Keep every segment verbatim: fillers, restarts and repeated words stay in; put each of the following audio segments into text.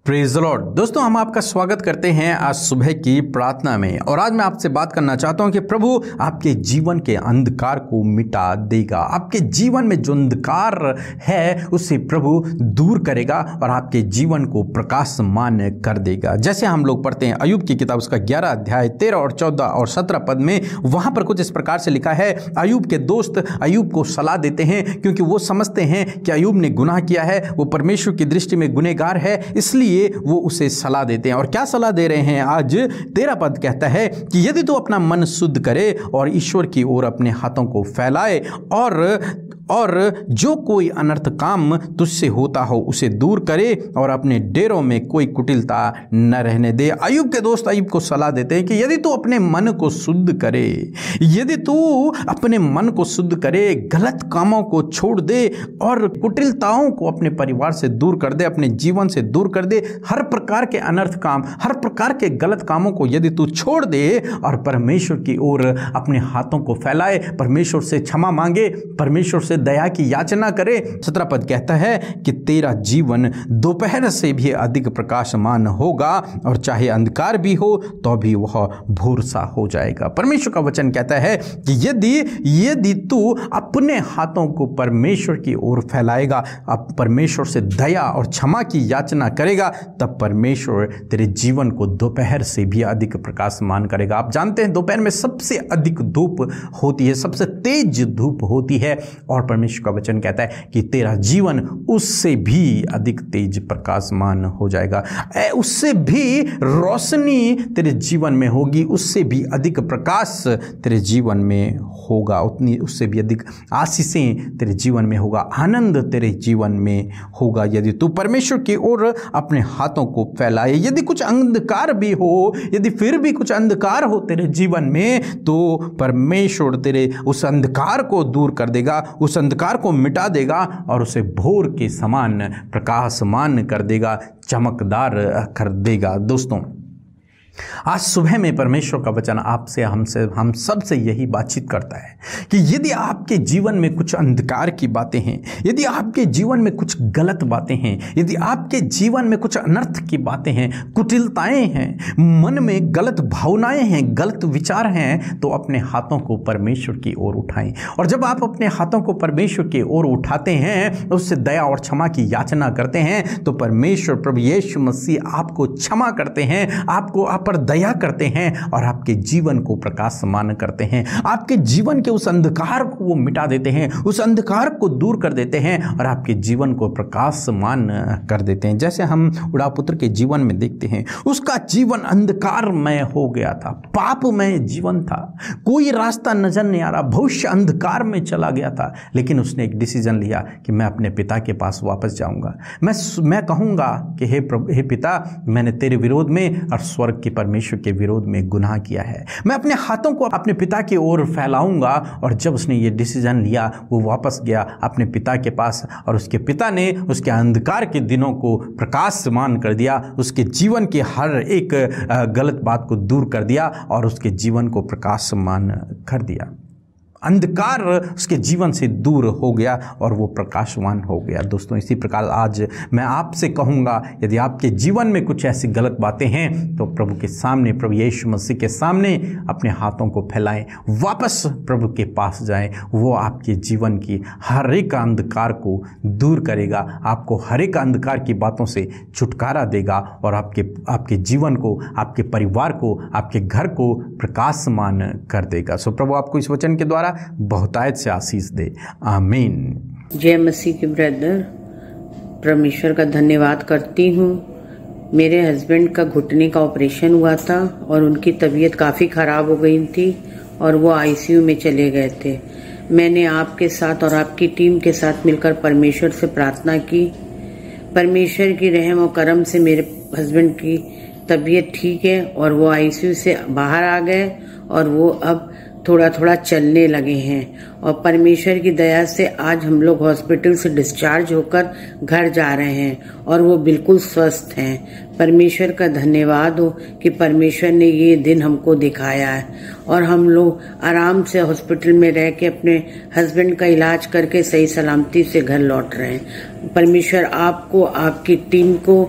Praise the Lord. दोस्तों, हम आपका स्वागत करते हैं आज सुबह की प्रार्थना में। और आज मैं आपसे बात करना चाहता हूं कि प्रभु आपके जीवन के अंधकार को मिटा देगा। आपके जीवन में जो अंधकार है उसे प्रभु दूर करेगा और आपके जीवन को प्रकाशमान कर देगा। जैसे हम लोग पढ़ते हैं अय्यूब की किताब उसका ग्यारह अध्याय तेरह और चौदह और सत्रह पद में, वहां पर कुछ इस प्रकार से लिखा है। अय्यूब के दोस्त अय्यूब को सलाह देते हैं क्योंकि वो समझते हैं कि अय्यूब ने गुनाह किया है, वो परमेश्वर की दृष्टि में गुनहगार है, इसलिए वो उसे सलाह देते हैं। और क्या सलाह दे रहे हैं? आज तेरह पद कहता है कि यदि तू अपना मन शुद्ध करे और ईश्वर की ओर अपने हाथों को फैलाए और और जो कोई अनर्थ काम तुझसे होता हो उसे दूर करे और अपने डेरों में कोई कुटिलता न रहने दे। अय्यूब के दोस्त अय्यूब को सलाह देते हैं कि यदि तू अपने मन को शुद्ध करे, यदि तू अपने मन को शुद्ध करे, गलत कामों को छोड़ दे और कुटिलताओं को अपने परिवार से दूर कर दे, अपने जीवन से दूर कर दे, हर प्रकार के अनर्थ काम, हर प्रकार के गलत कामों को यदि तू छोड़ दे और परमेश्वर की ओर अपने हाथों को फैलाए, परमेश्वर से क्षमा मांगे, परमेश्वर से दया की याचना करे। सत्रह पद कहता है कि तेरा जीवन दोपहर से भी अधिक प्रकाशमान होगा और चाहे अंधकार भी हो तो भी वह भोर सा हो जाएगा। परमेश्वर का वचन कहता है कि यदि यदि तू अपने हाथों को परमेश्वर की ओर फैलाएगा, अब परमेश्वर से दया और क्षमा की याचना करेगा, तब परमेश्वर तेरे जीवन को दोपहर से भी अधिक प्रकाशमान करेगा। आप जानते हैं दोपहर में सबसे अधिक धूप होती है, सबसे तेज धूप होती है, और परमेश्वर का वचन कहता है कि तेरा जीवन उससे भी अधिक तेज प्रकाशमान हो जाएगा, उससे भी रोशनी तेरे जीवन में होगी, उससे भी अधिक प्रकाश तेरे जीवन में होगा, उतनी उससे भी अधिक आशीषें तेरे जीवन में होगा, आनंद तेरे जीवन में होगा यदि तू परमेश्वर की ओर अपने हाथों को फैलाए। यदि कुछ अंधकार भी हो, यदि फिर भी कुछ अंधकार हो तेरे जीवन में, तो परमेश्वर तेरे उस अंधकार को दूर कर देगा, उस अंधकार को मिटा देगा और उसे भोर के समान प्रकाशमान कर देगा, चमकदार कर देगा। दोस्तों, आज सुबह में परमेश्वर का वचन आपसे हमसे हम सब से यही बातचीत करता है कि यदि आपके जीवन में कुछ अंधकार की बातें हैं, यदि आपके जीवन में कुछ गलत बातें हैं, यदि आपके जीवन में कुछ अनर्थ की बातें हैं, कुटिलताएं हैं, मन में गलत भावनाएं हैं, गलत विचार हैं, तो अपने हाथों को परमेश्वर की ओर उठाएं। और जब आप अपने हाथों को परमेश्वर की ओर उठाते हैं, उससे दया और क्षमा की याचना करते हैं, तो परमेश्वर प्रभु यीशु मसीह आपको क्षमा करते हैं, आपको आप पर दया करते हैं और आपके जीवन को प्रकाशमान करते हैं, आपके जीवन के उस अंधकार को वो मिटा देते हैं, उस अंधकार को दूर कर देते हैं और आपके जीवन को प्रकाशमान कर देते हैं। जैसे हम उड़ापुत्र के जीवन में देखते हैं, उसका जीवन अंधकारमय हो गया था, पापमय जीवन था, कोई रास्ता नजर नहीं आ रहा, भविष्य अंधकार में चला गया था, लेकिन उसने एक डिसीजन लिया कि मैं अपने पिता के पास वापस जाऊंगा। मैं मैं कहूंगा कि हे प्रभु, हे पिता, मैंने तेरे विरोध में और स्वर्ग के परमेश्वर के विरोध में गुनाह किया है, मैं अपने हाथों को अपने पिता की ओर फैलाऊंगा। और जब उसने ये डिसीजन लिया, वो वापस गया अपने पिता के पास और उसके पिता ने उसके अंधकार के दिनों को प्रकाशमान कर दिया, उसके जीवन की हर एक गलत बात को दूर कर दिया और उसके जीवन को प्रकाशमान कर दिया। अंधकार उसके जीवन से दूर हो गया और वो प्रकाशवान हो गया। दोस्तों, इसी प्रकार आज मैं आपसे कहूँगा, यदि आपके जीवन में कुछ ऐसी गलत बातें हैं तो प्रभु के सामने, प्रभु यीशु मसीह के सामने अपने हाथों को फैलाएं, वापस प्रभु के पास जाएं। वो आपके जीवन की हर एक अंधकार को दूर करेगा, आपको हर एक अंधकार की बातों से छुटकारा देगा और आपके आपके जीवन को, आपके परिवार को, आपके घर को प्रकाशमान कर देगा। सो प्रभु आपको इस वचन के द्वारा बहुतायत से आशीष दे। आमीन। जय मसीह के ब्रदर, परमेश्वर का धन्यवाद करती हूँ। मेरे हस्बैंड का घुटने का ऑपरेशन हुआ था और उनकी तबीयत काफ़ी ख़राब हो गई थी और वो आईसीयू में चले गए थे। मैंने आपके साथ और आपकी टीम के साथ मिलकर परमेश्वर से प्रार्थना की। परमेश्वर की रहम और करम से मेरे हस्बैंड की तबीयत ठीक है और वो आईसीयू से बाहर आ गए और वो अब थोड़ा थोड़ा चलने लगे हैं और परमेश्वर की दया से आज हम लोग हॉस्पिटल से डिस्चार्ज होकर घर जा रहे हैं और वो बिल्कुल स्वस्थ हैं। परमेश्वर का धन्यवाद हो कि परमेश्वर ने ये दिन हमको दिखाया है और हम लोग आराम से हॉस्पिटल में रह के अपने हस्बैंड का इलाज करके सही सलामती से घर लौट रहे हैं। परमेश्वर आपको, आपकी टीम को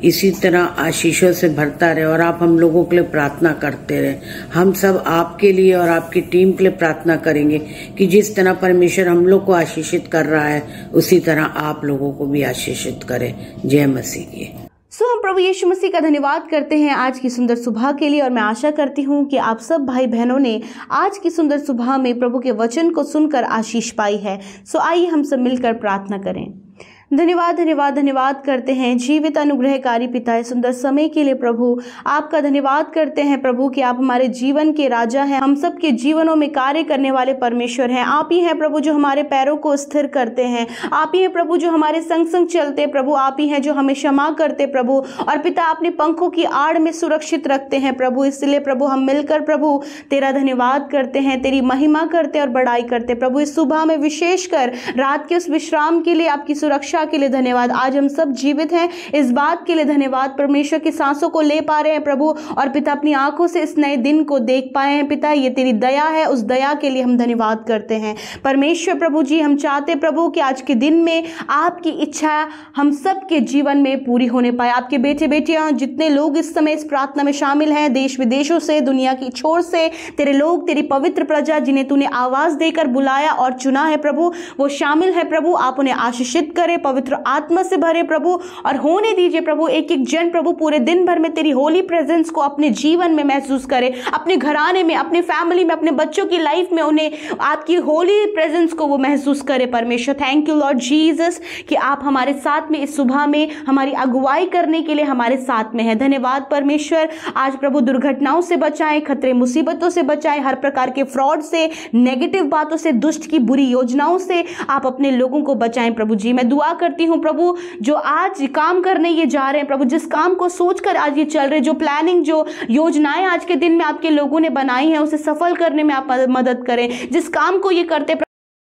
इसी तरह आशीषों से भरता रहे और आप हम लोगों के लिए प्रार्थना करते रहे। हम सब आपके लिए और आपकी टीम के लिए प्रार्थना करेंगे कि जिस तरह परमेश्वर हम लोग को आशीषित कर रहा है उसी तरह आप लोगों को भी आशीषित करे। जय मसीह की। सो हम प्रभु यीशु मसीह का धन्यवाद करते हैं आज की सुंदर सुबह के लिए और मैं आशा करती हूँ कि आप सब भाई बहनों ने आज की सुंदर सुबह में प्रभु के वचन को सुनकर आशीष पाई है। सो आइए हम सब मिलकर प्रार्थना करें। धन्यवाद धन्यवाद धन्यवाद करते हैं जीवित अनुग्रहकारी पिता, इस सुंदर समय के लिए प्रभु आपका धन्यवाद करते हैं प्रभु कि आप हमारे जीवन के राजा हैं, हम सब के जीवनों में कार्य करने वाले परमेश्वर हैं। आप ही हैं प्रभु जो हमारे पैरों को स्थिर करते हैं, आप ही हैं प्रभु जो हमारे संग संग चलते प्रभु, आप ही हैं जो हमें क्षमा करते प्रभु और पिता अपने पंखों की आड़ में सुरक्षित रखते हैं प्रभु। इसलिए प्रभु हम मिलकर प्रभु तेरा धन्यवाद करते हैं, तेरी महिमा करते और बड़ाई करते प्रभु। इस सुबह में विशेषकर रात के उस विश्राम के लिए आपकी सुरक्षा के लिए धन्यवाद। आज हम सब जीवित हैं इस बात के लिए धन्यवाद। परमेश्वर की सांसों को ले पा रहे हैं प्रभु और पिता अपनी आंखों से इस नए दिन को देख पाए हैं पिता, ये तेरी दया है, उस दया के लिए हम धन्यवाद करते हैं परमेश्वर। प्रभु जी हम चाहते प्रभु कि आज के दिन में आपकी इच्छा हम सब के जीवन में पूरी होने पाए। आपके बेटे बेटियां जितने लोग इस समय इस प्रार्थना में शामिल हैं, देश विदेशों से, दुनिया की छोर से, तेरे लोग, तेरी पवित्र प्रजा जिन्हें तूने आवाज देकर बुलाया और चुना है प्रभु, वो शामिल है प्रभु। आप उन्हें आशीषित करें, पवित्र आत्मा से भरे प्रभु और होने दीजिए प्रभु एक एक जन प्रभु पूरे दिन भर में तेरी होली प्रेजेंस को अपने जीवन में महसूस करे, अपने घराने में, अपने फैमिली में, अपने बच्चों की लाइफ में उन्हें आपकी होली प्रेजेंस को वो महसूस करे परमेश्वर। थैंक यू लॉर्ड जीसस कि आप हमारे साथ में इस सुबह में हमारी अगुवाई करने के लिए हमारे साथ में है। धन्यवाद परमेश्वर। आज प्रभु दुर्घटनाओं से बचाएं, खतरे मुसीबतों से बचाएं, हर प्रकार के फ्रॉड से, नेगेटिव बातों से, दुष्ट की बुरी योजनाओं से आप अपने लोगों को बचाएं प्रभु जी। मैं दुआ करती हूं प्रभु जो आज काम करने ये जा रहे हैं प्रभु, जिस काम को सोचकर आज ये चल रहे, जो प्लानिंग, जो योजनाएं आज के दिन में आपके लोगों ने बनाई हैं उसे सफल करने में आप मदद करें। जिस काम को ये करते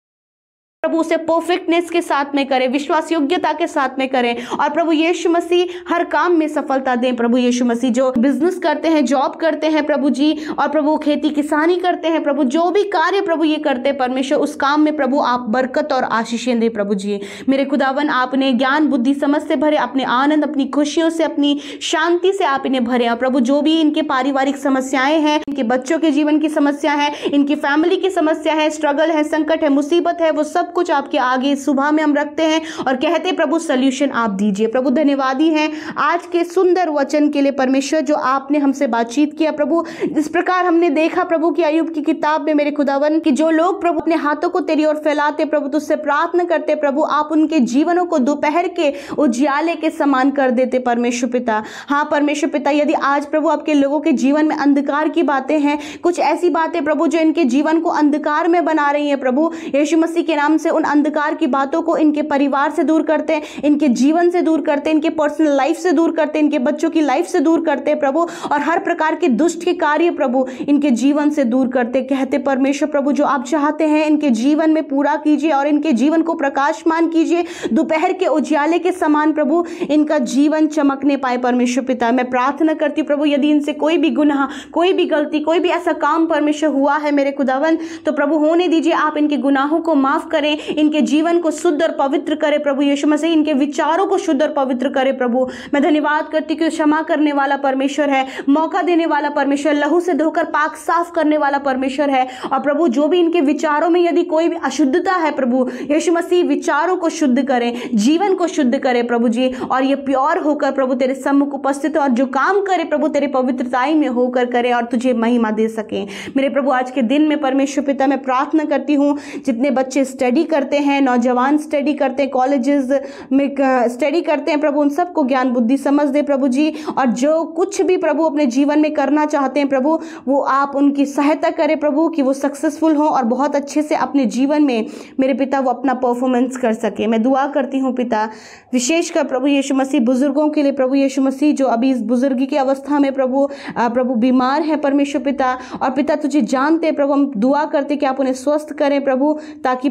प्रभु उसे परफेक्टनेस के साथ में करें, विश्वास योग्यता के साथ में करें और प्रभु यीशु मसीह हर काम में सफलता दें प्रभु यीशु मसीह। जो बिजनेस करते हैं, जॉब करते हैं प्रभु जी और प्रभु खेती किसानी करते हैं प्रभु, जो भी कार्य प्रभु ये करते हैं परमेश्वर उस काम में प्रभु आप बरकत और आशीषें दें प्रभु जी। मेरे खुदावन आपने ज्ञान बुद्धि समझ से भरे, अपने आनंद, अपनी खुशियों से, अपनी शांति से आप इन्हें भरे और प्रभु जो भी इनके पारिवारिक समस्याएं हैं, इनके बच्चों के जीवन की समस्या है, इनकी फैमिली की समस्या है, स्ट्रगल है, संकट है, मुसीबत है, वो सब कुछ आपके आगे सुबह में हम रखते हैं और कहते प्रभु सॉल्यूशन आप दीजिए प्रभु। धन्यवादी हैं आज के सुंदर वचन के लिए परमेश्वर जो आपने हमसे बातचीत किया प्रभु। इस प्रकार हमने देखा प्रभु कि अय्यूब की किताब में मेरे खुदावन कि जो लोग प्रभु अपने हाथों को तेरी ओर फैलाते प्रभु, तुझसे प्रार्थना करते प्रभु, आप उनके जीवनों को दोपहर के उजियाले के समान कर देते परमेश्वर पिता। हाँ परमेश्वर पिता, यदि आज प्रभु आपके लोगों के जीवन में अंधकार की बातें हैं, कुछ ऐसी बातें प्रभु जो इनके जीवन को अंधकार में बना रही हैं प्रभु, यीशु मसीह के नाम से उन अंधकार की बातों को इनके परिवार से दूर करते हैं, इनके जीवन से दूर करते हैं, इनके पर्सनल लाइफ से दूर करते हैं, इनके बच्चों की लाइफ से दूर करते हैं प्रभु और हर प्रकार के दुष्ट के कार्य प्रभु इनके जीवन से दूर करते। कहते परमेश्वर प्रभु जो आप चाहते हैं इनके जीवन में पूरा कीजिए और इनके जीवन को प्रकाशमान कीजिए, दोपहर के उजियाले के समान प्रभु इनका जीवन चमकने पाए परमेश्वर पिता। मैं प्रार्थना करती हूँ प्रभु यदि इनसे कोई भी गुनाह, कोई भी गलती, कोई भी ऐसा काम परमेश्वर हुआ है मेरे खुदावन, तो प्रभु होने दीजिए, आप इनके गुनाहों को माफ करें, इनके जीवन को शुद्ध और पवित्र करे प्रभु यीशु मसीह, इनके विचारों को शुद्ध और पवित्र करे प्रभु। मैं धन्यवाद करती हूँ कि क्षमा करने वाला परमेश्वर है, मौका देने वाला परमेश्वर, लहू से धोकर पाक साफ करने वाला परमेश्वर है और प्रभु जो भी इनके विचारों में यदि कोई भी अशुद्धता है प्रभु यीशु मसीह विचारों को शुद्ध करें, जीवन को शुद्ध करे प्रभु जी और ये प्योर होकर प्रभु तेरे सम्मुख उपस्थित और जो काम करे प्रभु तेरे पवित्रताई में होकर करे और तुझे महिमा दे सके मेरे प्रभु। आज के दिन में परमेश्वर पिता मैं प्रार्थना करती हूँ जितने बच्चे स्टडी करते हैं, नौजवान स्टडी करते हैं, कॉलेजेस में स्टडी करते हैं प्रभु, उन सबको ज्ञान बुद्धि समझ दे प्रभु जी और जो कुछ भी प्रभु अपने जीवन में करना चाहते हैं प्रभु वो आप उनकी सहायता करें प्रभु कि वो सक्सेसफुल हो और बहुत अच्छे से अपने जीवन में मेरे पिता वो अपना परफॉर्मेंस कर सके। मैं दुआ करती हूँ पिता विशेषकर प्रभु यीशु मसीह बुजुर्गों के लिए प्रभु यीशु मसीह जो अभी इस बुजुर्गी की अवस्था में प्रभु प्रभु बीमार है परमेश्वर पिता और पिता तुझे जानते प्रभु, हम दुआ करते कि आप उन्हें स्वस्थ करें प्रभु ताकि प्रभु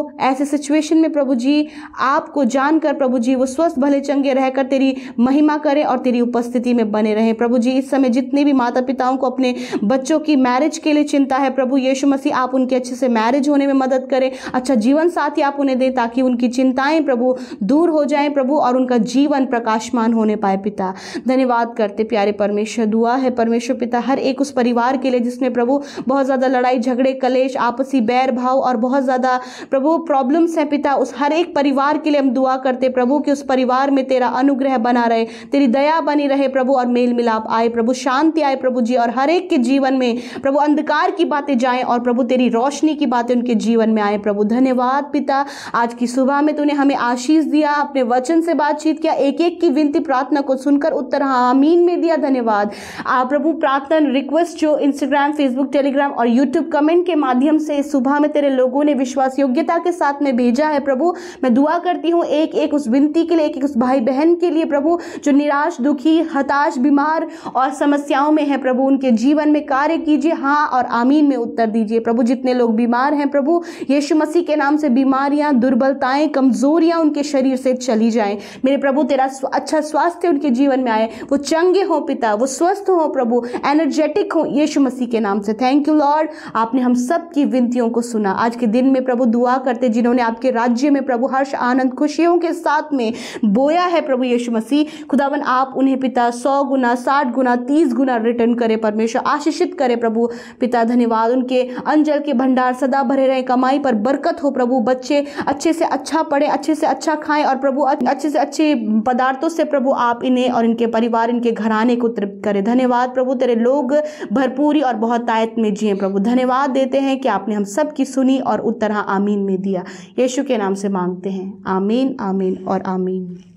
ऐसे सिचुएशन में प्रभु जी आपको जानकर प्रभु जी वो स्वस्थ भले चंगे रहकर तेरी महिमा करें और तेरी उपस्थिति में बने रहें। प्रभु जी इस समय जितने भी माता पिताओं को अपने बच्चों की मैरिज के लिए चिंता है, प्रभु यीशु मसीह आप उनके अच्छे से मैरिज होने में मदद करें, अच्छा जीवन साथी आप उन्हें दें ताकि उनकी चिंताएं प्रभु दूर हो जाएं प्रभु और उनका जीवन प्रकाशमान होने पाए। पिता धन्यवाद करते प्यारे परमेश्वर, दुआ है परमेश्वर पिता हर एक उस परिवार के लिए जिसमें प्रभु बहुत ज़्यादा लड़ाई झगड़े कलेश आपसी बैर भाव और बहुत ज़्यादा प्रभु प्रॉब्लम्स हैं पिता, उस हर एक परिवार के लिए हम दुआ करते प्रभु कि उस परिवार में तेरा अनुग्रह बना रहे, तेरी दया बनी रहे प्रभु और मेल मिलाप आए प्रभु, शांति आए प्रभु जी और हर एक के जीवन में प्रभु अंधकार की बातें जाएं और प्रभु तेरी रोशनी की बातें उनके जीवन में आए प्रभु। धन्यवाद पिता, आज की सुबह में तूने हमें आशीष दिया, अपने वचन से बातचीत किया, एक एक की विनती प्रार्थना को सुनकर उत्तर आमीन में दिया। धन्यवाद आ, प्रभु प्रार्थना रिक्वेस्ट जो इंस्टाग्राम फेसबुक टेलीग्राम और यूट्यूब कमेंट के माध्यम से सुबह में तेरे लोगों ने विश्वास योग्यता के साथ में भेजा है प्रभु, मैं दुआ करती हूँ एक एक उस विनती के लिए, एक एक उस भाई बहन के लिए प्रभु जो निराश दुखी हताश बीमार और समस्याओं में है प्रभु, उनके जीवन में कार्य कीजिए, हाँ और आमीन में उत्तर दीजिए प्रभु। जितने लोग बीमार हैं प्रभु यीशु मसीह के नाम से बीमारियां दुर्बलताएं कमजोरियां उनके शरीर से चली जाएं मेरे प्रभु, तेरा अच्छा स्वास्थ्य उनके जीवन में आए, वो चंगे हो पिता, वो स्वस्थ हो प्रभु, एनर्जेटिक हो यीशु मसीह के नाम से। थैंक यू लॉर्ड, आपने हम सब की विनतियों को सुना। आज के दिन में प्रभु दुआ करते जिन्होंने आपके राज्य में प्रभु हर्ष आनंद खुशियों के साथ में बोया है प्रभु यीशु मसीह, खुदावन आप उन्हें पिता सौ गुना साठ गुना तीस गुना रिटर्न करे परमेश्वर, आशीषित करे प्रभु पिता। धन्यवाद, उनके अंजल के भंडार सदा भरे रहे, कमाई पर बरकत हो प्रभु, बच्चे अच्छे से अच्छा पढ़े, अच्छे से अच्छा खाएं और प्रभु अच्छे से अच्छे पदार्थों से प्रभु आप इन्हें और इनके परिवार इनके घराने को तृप्त करे। धन्यवाद प्रभु, तेरे लोग भरपूरी और बहुत आयत में जिए प्रभु। धन्यवाद देते हैं कि आपने हम सब की सुनी और उत्तर आमीन में दिया, यीशु के नाम से मांगते हैं, आमीन आमीन और आमीन।